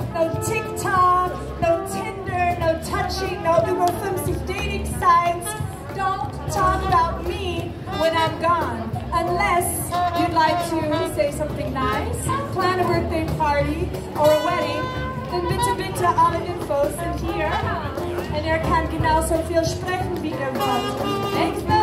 no TikTok, no Tinder, no touching, no über 50 dating sites. Don't talk about me when I'm gone. Unless you'd like to say something nice, plan a birthday party or a wedding, dann bitte alle Infos sind hier. En kann genauso viel sprechen wie ihr wollt. Thanks,